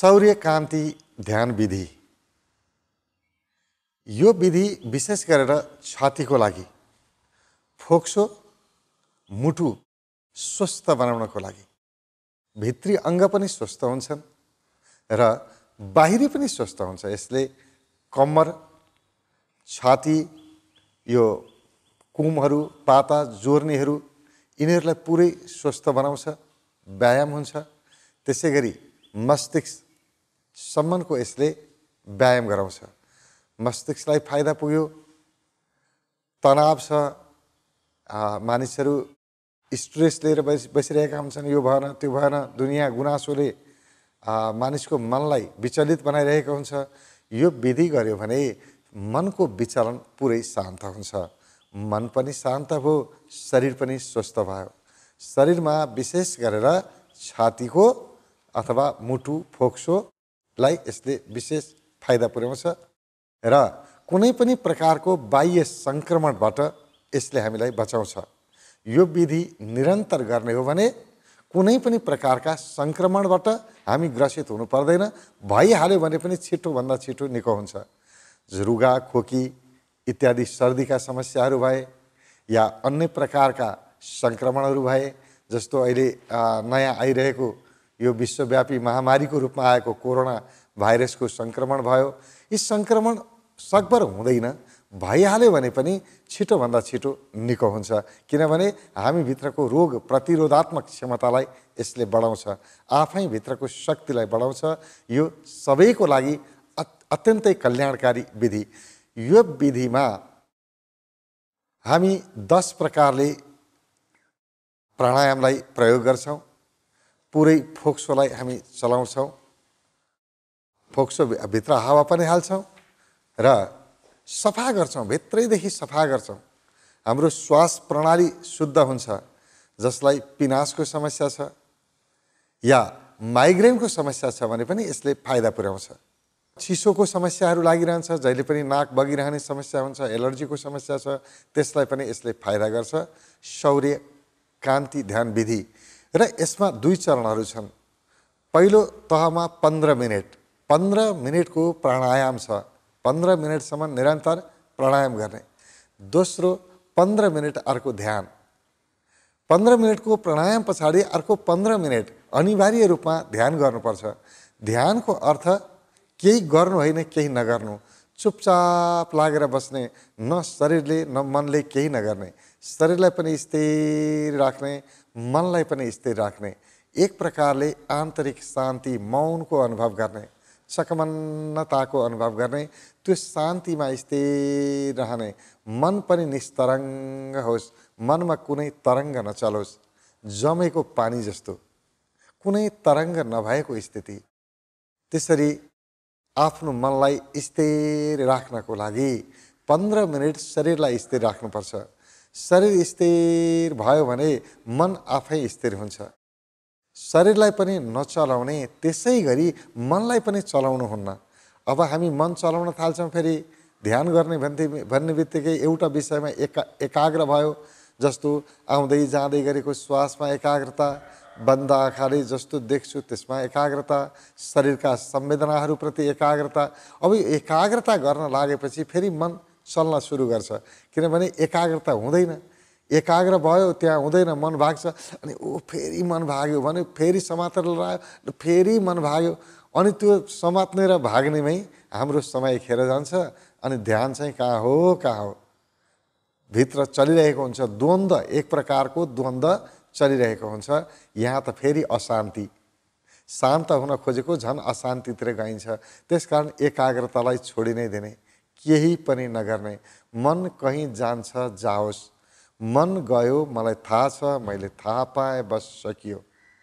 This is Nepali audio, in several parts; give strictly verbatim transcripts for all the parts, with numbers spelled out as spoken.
सौर्य कान्ति ध्यान विधि। यो विधि विशेष गरेर छातीको लागि, फोक्सो मुटु स्वस्थ बनाउनको लागि। भित्री अङ्ग पनि स्वस्थ हुन्छन् र बाहिरी पनि स्वस्थ हुन्छ। यसले कम्मर, छाती, यो कुमहरू, पाता, जोर्नीहरू यिनीहरूलाई पुरै स्वस्थ बनाउँछ, व्यायाम हुन्छ। त्यसैगरी मस्तिष्क सम्मको यसले व्यायाम गराउँछ। मस्तिष्कलाई फाइदा पुग्यो। तनाव छ, मानिसहरू स्ट्रेस लिएर बसिरहेका हुन्छन्, यो भएन त्यो भएन, दुनियाँ गुनासोले मानिसको मनलाई विचलित बनाइरहेको हुन्छ। यो विधि गर्यो भने मनको विचलन पुरै शान्त हुन्छ। मन पनि शान्त भयो, शरीर पनि स्वस्थ भयो। शरीरमा विशेष गरेर छातीको अथवा मुटु, फोक्सोलाई यसले विशेष फाइदा पुर्याउँछ र कुनै पनि प्रकारको बाह्य सङ्क्रमणबाट यसले हामीलाई बचाउँछ। यो विधि निरन्तर गर्ने हो भने कुनै पनि प्रकारका सङ्क्रमणबाट हामी ग्रसित हुनु पर्दैन। भइहाल्यो भने पनि छिटोभन्दा छिटो निको हुन्छ। रुगा, खोकी इत्यादि सर्दीका समस्याहरू भए या अन्य प्रकारका सङ्क्रमणहरू भए, जस्तो अहिले नयाँ आइरहेको यो विश्वव्यापी महामारीको रूपमा आएको कोरोना भाइरसको सङ्क्रमण भयो, यी सङ्क्रमण सकभर हुँदैन। भइहाल्यो भने पनि छिटोभन्दा छिटो निको हुन्छ, किनभने हामीभित्रको रोग प्रतिरोधात्मक क्षमतालाई यसले बढाउँछ, आफै भित्रको शक्तिलाई बढाउँछ। यो सबैको लागि अत्यन्तै कल्याणकारी विधि। यो विधिमा हामी दस प्रकारले प्राणायामलाई प्रयोग गर्छौँ। पुरै फोक्सोलाई हामी चलाउँछौँ, फोक्सो भित्र हावा पनि हाल्छौँ र सफा गर्छौँ, भित्रैदेखि सफा गर्छौँ। हाम्रो श्वास प्रणाली शुद्ध हुन्छ। जसलाई पिनासको समस्या छ या माइग्रेनको समस्या छ भने पनि यसले फाइदा पुर्याउँछ। चिसोको समस्याहरू लागिरहन्छ, जहिले पनि नाक बगिरहने समस्या हुन्छ, एलर्जीको समस्या छ, त्यसलाई पनि यसले फाइदा गर्छ। सौर्य कान्ति ध्यान विधि र यसमा दुई चरणहरू छन्। पहिलो तहमा पन्ध्र मिनट पन्ध्र मिनटको प्राणायाम छ। पन्ध्र मिनटसम्म निरन्तर प्राणायाम गर्ने। दोस्रो पन्ध्र मिनट अर्को ध्यान। पन्ध्र मिनटको प्राणायाम पछाडि अर्को पन्ध्र मिनट अनिवार्य रूपमा ध्यान गर्नुपर्छ। ध्यानको अर्थ केही गर्नु होइन, केही नगर्नु, चुपचाप लागेर बस्ने, न शरीरले न मनले केही नगर्ने, शरीरलाई पनि स्थिर राख्ने, मनलाई पनि स्थिर राख्ने, एक प्रकारले आन्तरिक शान्ति, मौनको अनुभव गर्ने, सकमन्नताको अनुभव गर्ने, त्यो शान्तिमा स्थिर रहने, मन पनि निस्तरङ्ग होस्, मनमा कुनै तरङ्ग नचलोस्, जमेको पानी जस्तो कुनै तरङ्ग नभएको स्थिति। त्यसरी आफ्नो मनलाई स्थिर राख्नको लागि पन्ध्र मिनट शरीरलाई स्थिर राख्नुपर्छ। शरीर स्थिर भयो भने मन आफै स्थिर हुन्छ। शरीरलाई पनि नचलाउने, त्यसै गरी मनलाई पनि चलाउनु हुन्न। अब हामी मन चलाउन थाल्छौँ, फेरि ध्यान गर्ने भन्ने भन्ने बित्तिकै एउटा विषयमा एका एकाग्र भयो। जस्तो आउँदै जाँदै गरेको श्वासमा एकाग्रता, बन्द आँखाले जस्तो देख्छु त्यसमा एकाग्रता, शरीरका संवेदनाहरूप्रति एकाग्रता। अब यो एकाग्रता गर्न लागेपछि फेरि मन चल्न सुरु गर्छ, किनभने एकाग्रता हुँदैन। एकाग्र भयो, त्यहाँ हुँदैन, मन भाग्छ, अनि ऊ फेरि मन भाग्यो भने फेरि समातेर लगायो, फेरि मन भाग्यो, अनि त्यो समात्ने र भाग्नेमै हाम्रो समय खेर जान्छ। अनि ध्यान चाहिँ कहाँ हो कहाँ हो, भित्र चलिरहेको हुन्छ। द्वन्द्व, एक प्रकारको द्वन्द्व चलिरहेको हुन्छ। यहाँ त फेरि अशान्ति, शान्त हुन खोजेको झन् अशान्तितिर गइन्छ। त्यसकारण एकाग्रतालाई छोडी नै दिने, केही पनि नगर्ने। मन कहीँ जान्छ जाओस्, मन गयो मलाई थाहा छ, मैले थाहा पाएँ, बस सकियो।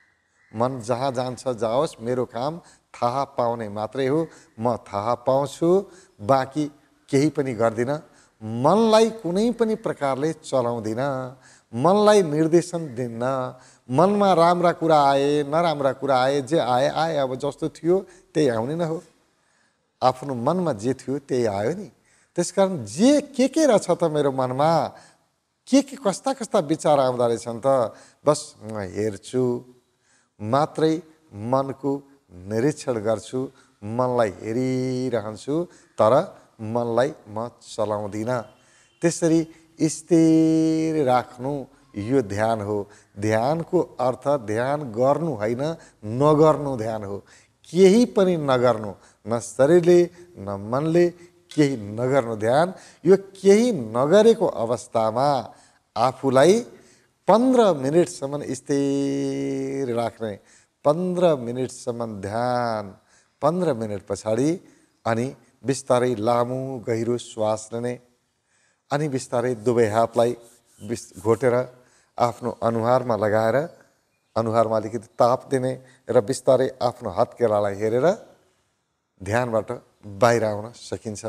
मन जहाँ जान्छ जाओस्, मेरो काम थाहा पाउने मात्रै हो। म थाहा पाउँछु, बाँकी केही पनि गर्दिनँ। मनलाई कुनै पनि प्रकारले चलाउँदिनँ, मनलाई निर्देशन दिन्न। मनमा राम्रा कुरा आए, नराम्रा कुरा आए, जे आए आए, अब जस्तो थियो त्यही आउने न हो। आफ्नो मनमा जे थियो त्यही आयो नि। त्यसकारण जे के के रहेछ त मेरो मनमा, के के कस्ता कस्ता विचार आउँदो रहेछन् त, बस म हेर्छु मात्रै। मनको निरीक्षण गर्छु, मनलाई हेरिरहन्छु, तर मनलाई म चलाउँदिनँ। त्यसरी स्थिर राख्नु यो ध्यान हो। ध्यानको अर्थ ध्यान गर्नु होइन, नगर्नु ध्यान हो। केही पनि नगर्नु, न शरीरले न मनले केही नगर्नु ध्यान। यो केही नगरेको अवस्थामा आफूलाई पन्ध्र मिनटसम्म स्थिर राख्ने, पन्ध्र मिनटसम्म ध्यान, पन्ध्र मिनट पछाडि अनि बिस्तारै लामो गहिरो श्वास लिने, अनि बिस्तारै दुवै हातलाई बिस घोटेर आफ्नो अनुहारमा लगाएर अनुहारमा अलिकति ताप दिने र बिस्तारै आफ्नो हत्केलालाई हेरेर ध्यानबाट बाहिर आउन सकिन्छ।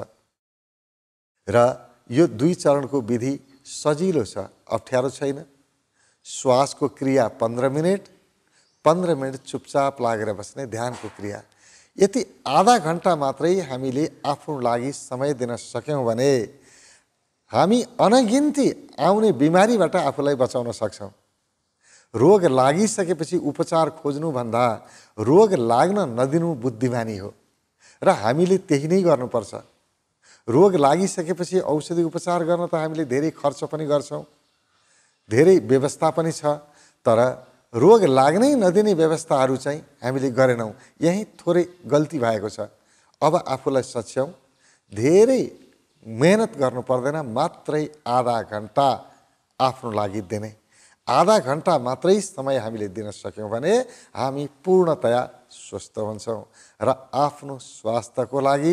र यो दुई चरणको विधि सजिलो छ, अप्ठ्यारो छैन। श्वासको क्रिया पन्ध्र मिनट, पन्ध्र मिनट चुपचाप लागेर बस्ने ध्यानको क्रिया। यति आधा घन्टा मात्रै हामीले आफ्नो लागि समय दिन सक्यौँ भने हामी अनगिन्ती आउने बिमारीबाट आफूलाई बचाउन सक्छौँ। रोग लागिसकेपछि उपचार खोज्नुभन्दा रोग लाग्न नदिनु बुद्धिमानी हो र हामीले त्यही नै गर्नुपर्छ। रोग लागिसकेपछि औषधि उपचार गर्न त हामीले धेरै खर्च पनि गर्छौँ, धेरै व्यवस्था पनि छ, तर रोग लाग्नै नदिने व्यवस्थाहरू चाहिँ हामीले गरेनौँ। यही थोरै गल्ती भएको छ। अब आफूलाई सच्याउँ, धेरै मेहनत गर्नु पर्दैन, मात्रै आधा घन्टा आफ्नो लागि दिने। आधा घन्टा मात्रै समय हामीले दिन सक्यौँ भने हामी पूर्णतया स्वस्थ हुन्छौँ। र आफ्नो स्वास्थ्यको लागि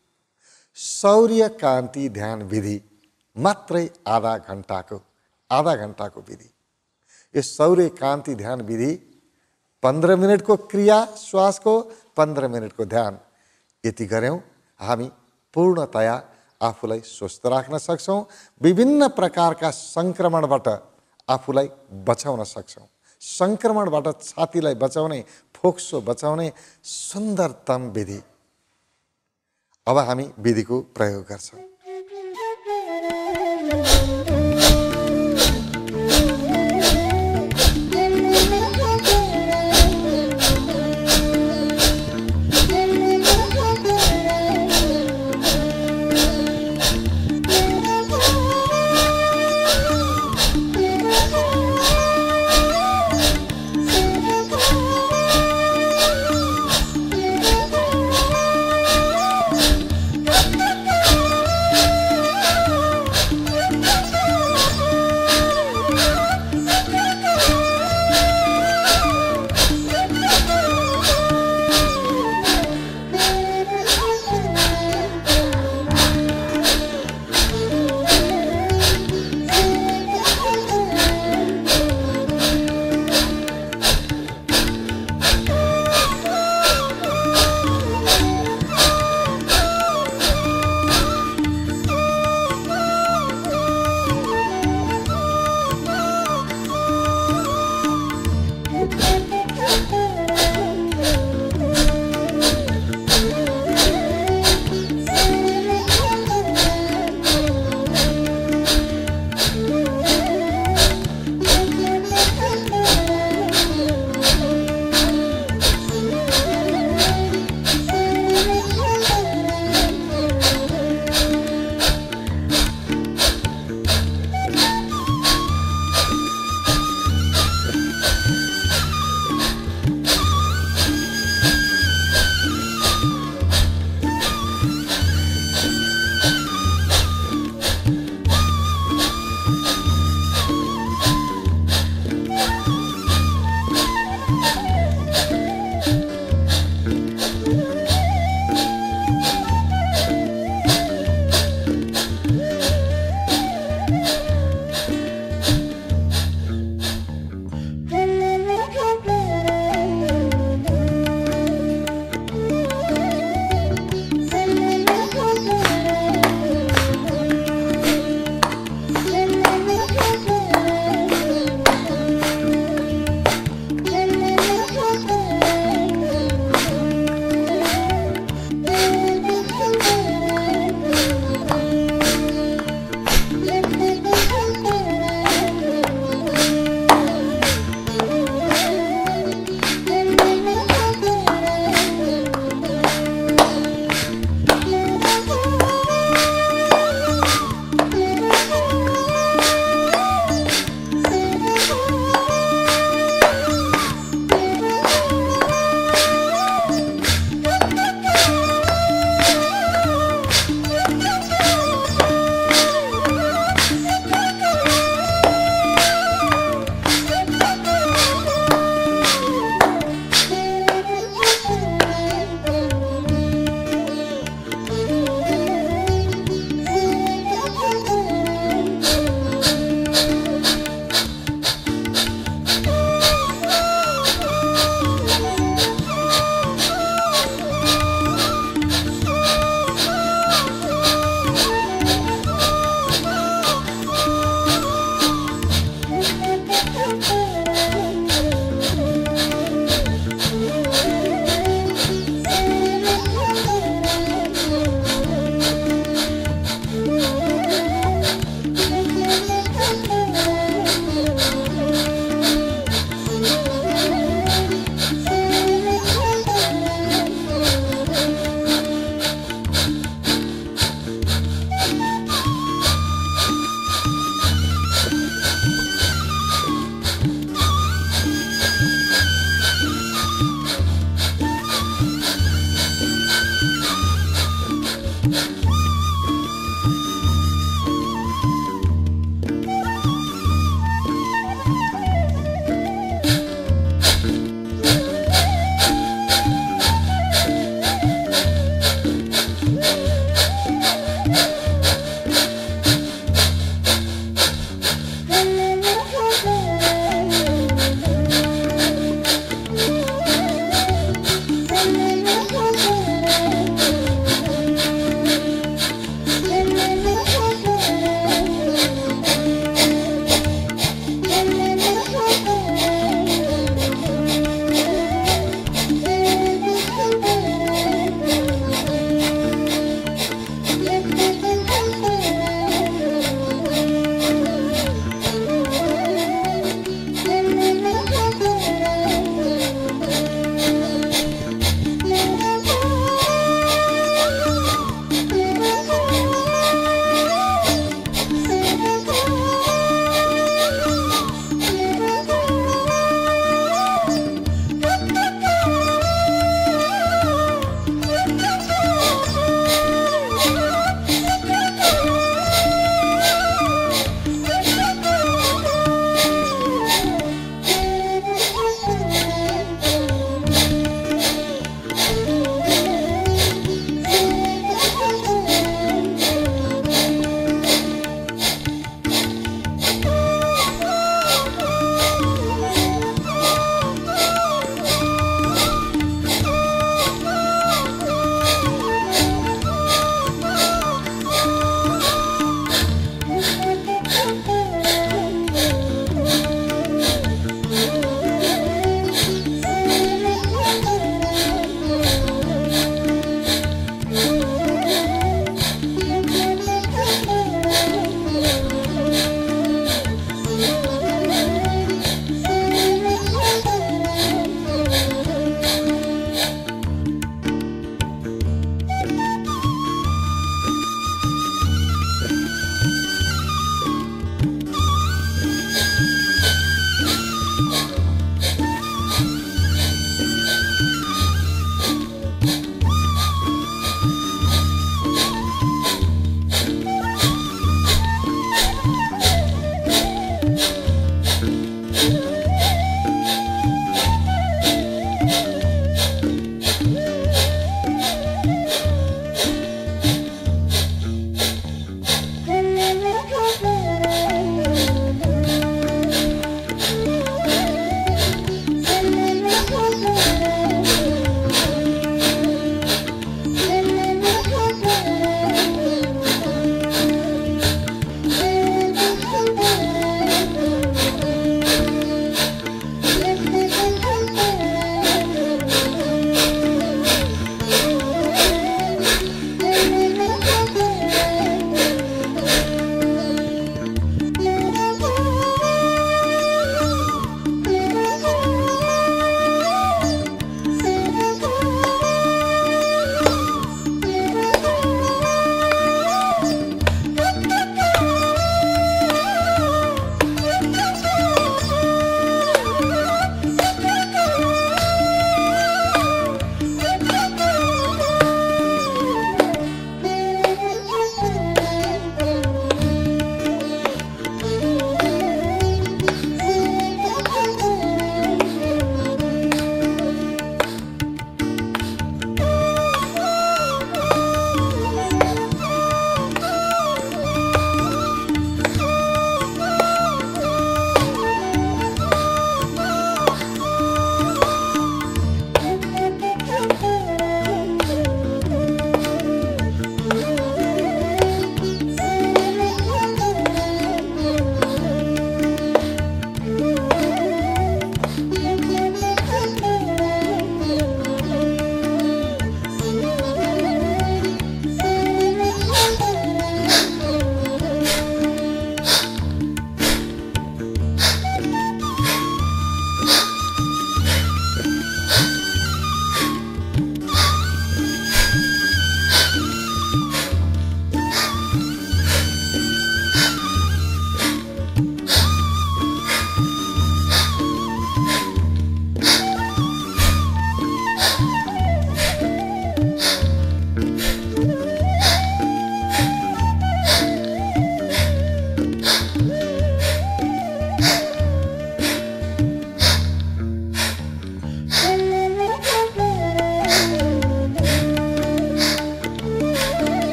सूर्यकान्ति ध्यान विधि मात्रै आधा घन्टाको आधा घन्टाको विधि। यो सूर्यकान्ति ध्यान विधि पन्ध्र मिनटको क्रिया श्वासको, पन्ध्र मिनटको ध्यान, यति गऱ्यौँ हामी पूर्णतया आफूलाई स्वस्थ राख्न सक्छौँ। विभिन्न प्रकारका सङ्क्रमणबाट आफूलाई बचाउन सक्छौँ। सङ्क्रमणबाट छातीलाई बचाउने, फोक्सो बचाउने सुन्दरतम विधि। अब हामी विधिको प्रयोग गर्छौँ।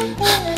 Thank you.